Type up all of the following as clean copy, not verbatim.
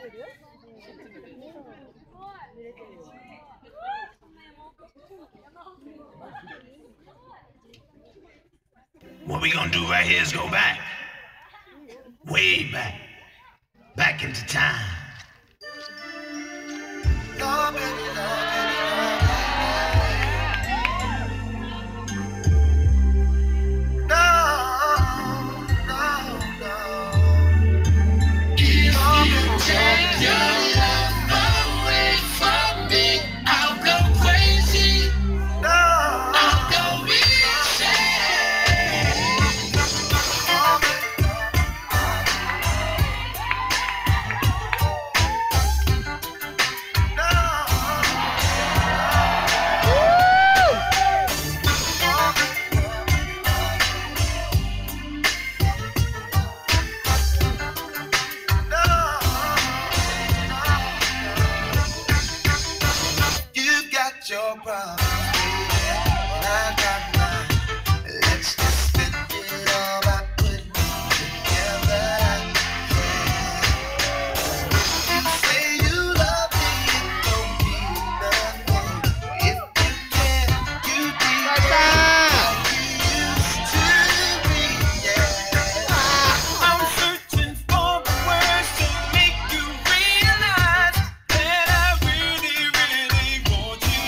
What we gonna do right here is go back, way back, back into time. Love, baby, love, baby, love. Take your love away from me. I'll go crazy. I'll go insane. Your problem, and I got mine. Let's just spit it all by putting it together. You say you love me, it don't mean nothing. If you can, you be like you used to be. Yeah. I'm searching for the words to make you realize that I really, really want you.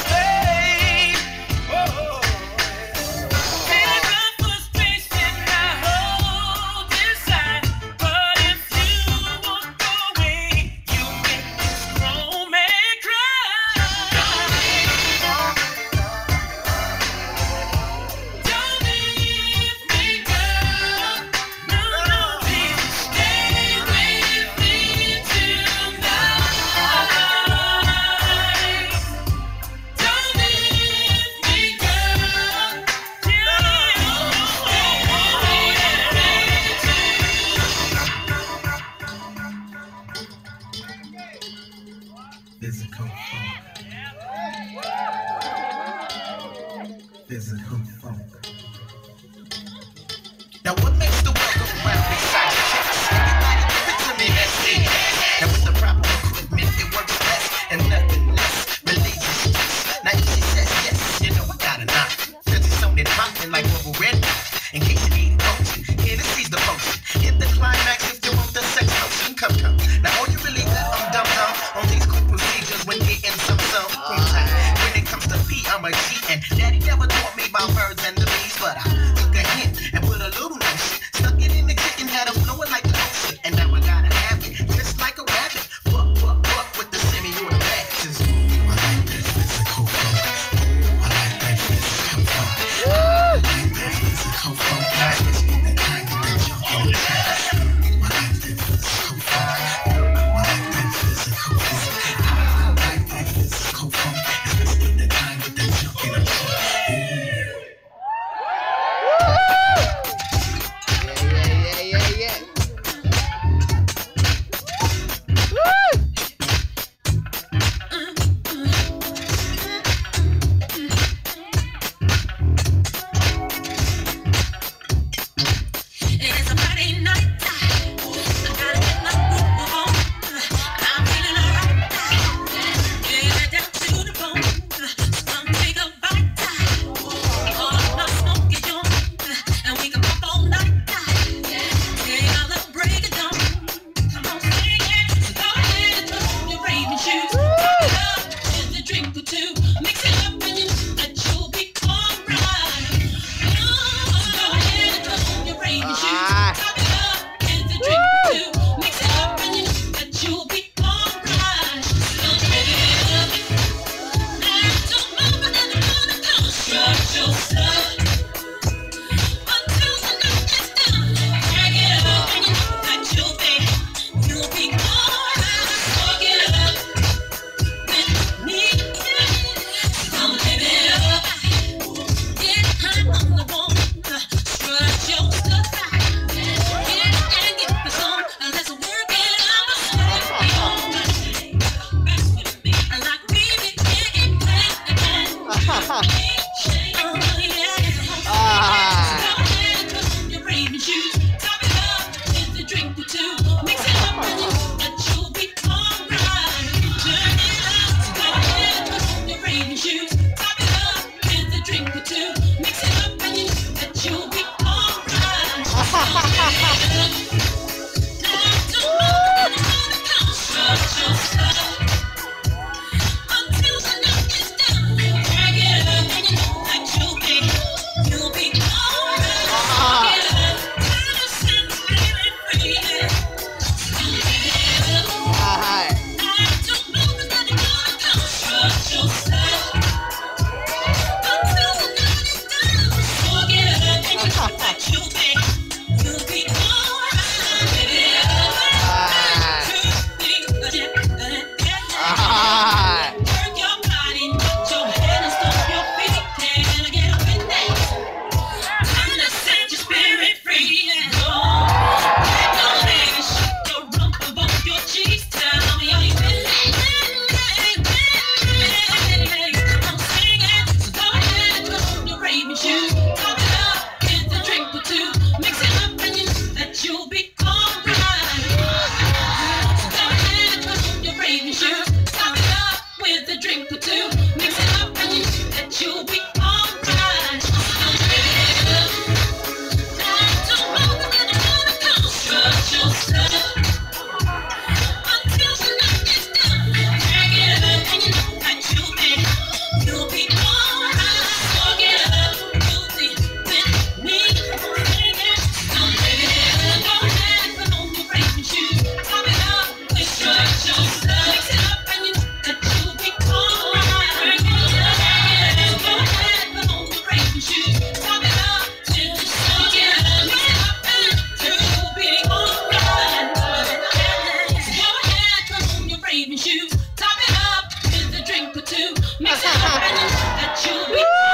Physical funk. Physical funk. Now what makes the world go round besides chicks? Everybody give it to me, that's it. Now with the proper equipment, it works best and nothing less. Religious. Now she says yes, you know I got a knock. Since it's on it popping like rubber red. In case you need coaching, here this is the potion. Hit the climax if you want the sex potion. Come. Now all you really got, I'm dumb on these cool procedures when getting some time. When it comes to pee, I'm a G, and daddy never taught me about birds. that you be